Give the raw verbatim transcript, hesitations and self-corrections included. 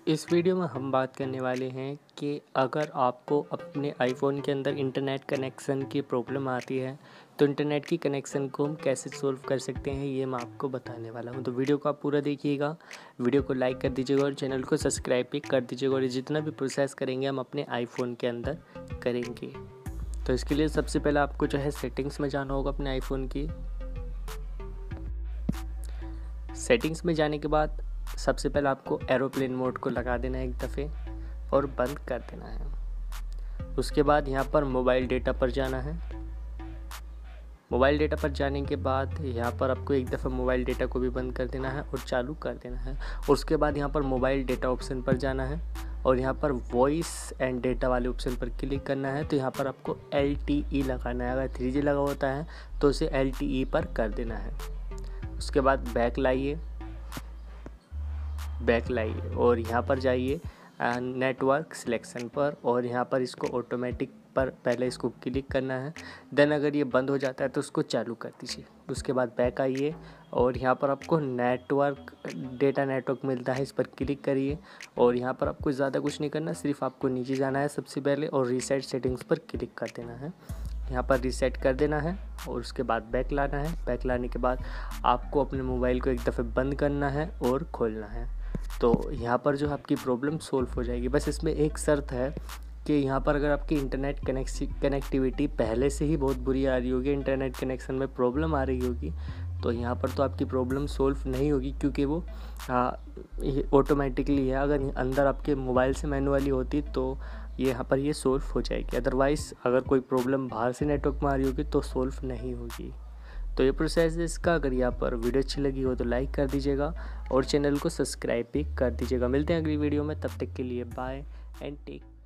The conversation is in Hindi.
इस वीडियो में हम बात करने वाले हैं कि अगर आपको अपने आईफोन के अंदर इंटरनेट कनेक्शन की प्रॉब्लम आती है तो इंटरनेट की कनेक्शन को हम कैसे सॉल्व कर सकते हैं, ये मैं आपको बताने वाला हूं। तो वीडियो को आप पूरा देखिएगा, वीडियो को लाइक कर दीजिएगा और चैनल को सब्सक्राइब भी कर दीजिएगा। और जितना भी प्रोसेस करेंगे हम अपने आईफोन के अंदर करेंगे। तो इसके लिए सबसे पहले आपको जो है सेटिंग्स में जाना होगा अपने आईफोन की। सेटिंग्स में जाने के बाद सबसे पहले आपको एरोप्लेन मोड को लगा देना है एक दफ़े और बंद कर देना है। उसके बाद यहाँ पर मोबाइल डेटा पर जाना है। मोबाइल डेटा पर जाने के बाद यहाँ पर आपको एक दफ़ा मोबाइल डेटा को भी बंद कर देना है और चालू कर देना है। उसके बाद यहाँ पर मोबाइल डेटा ऑप्शन पर जाना है और यहाँ पर वॉइस एंड डेटा वाले ऑप्शन पर क्लिक करना है। तो यहाँ पर आपको एल टी ई लगाना है। अगर थ्री जी लगा होता है तो उसे एल टी ई पर कर देना है। उसके बाद बैक लाइए बैक लाइए और यहाँ पर जाइए नेटवर्क सिलेक्शन पर और यहाँ पर इसको ऑटोमेटिक पर पहले इसको क्लिक करना है। देन अगर ये बंद हो जाता है तो उसको चालू कर दीजिए। उसके बाद बैक आइए और यहाँ पर आपको नेटवर्क डेटा नेटवर्क मिलता है, इस पर क्लिक करिए और यहाँ पर आपको ज़्यादा कुछ नहीं करना, सिर्फ आपको नीचे जाना है सबसे पहले और रीसेट सेटिंग्स पर क्लिक कर देना है। यहाँ पर रीसेट कर देना है और उसके बाद बैक लाना है। बैक लाने के बाद आपको अपने मोबाइल को एक दफ़े बंद करना है और खोलना है। तो यहाँ पर जो आपकी प्रॉब्लम सॉल्व हो जाएगी। बस इसमें एक शर्त है कि यहाँ पर अगर आपकी इंटरनेट कनेक्टिविटी पहले से ही बहुत बुरी आ रही होगी, इंटरनेट कनेक्शन में प्रॉब्लम आ रही होगी, तो यहाँ पर तो आपकी प्रॉब्लम सॉल्व नहीं होगी क्योंकि वो ऑटोमेटिकली है। अगर अंदर आपके मोबाइल से मैनुअली होती तो ये यहाँ पर ये सॉल्व हो जाएगी। अदरवाइज़ अगर कोई प्रॉब्लम बाहर से नेटवर्क में आ रही होगी तो सॉल्व नहीं होगी। तो ये प्रोसेस है इसका। अगर यहाँ पर वीडियो अच्छी लगी हो तो लाइक कर दीजिएगा और चैनल को सब्सक्राइब भी कर दीजिएगा। मिलते हैं अगली वीडियो में, तब तक के लिए बाय एंड टेक